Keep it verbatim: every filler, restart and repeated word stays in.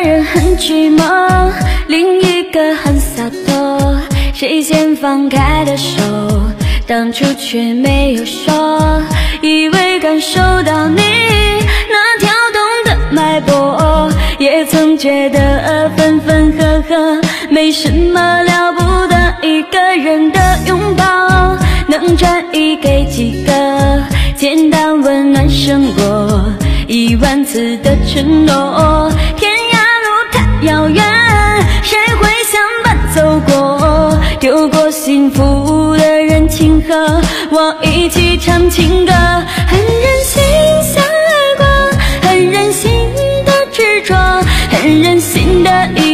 人很寂寞，另一个很洒脱。谁先放开的手，当初却没有说，以为感受到你那跳动的脉搏，也曾觉得分分合合没什么了不得，一个人的拥抱能转移给几个，简单温暖胜过一万次的承诺。天涯路太遥远，谁会相伴走过，丢过幸福的人，请和我一起唱情歌。很任性像爱过，很任性的执着，很任性的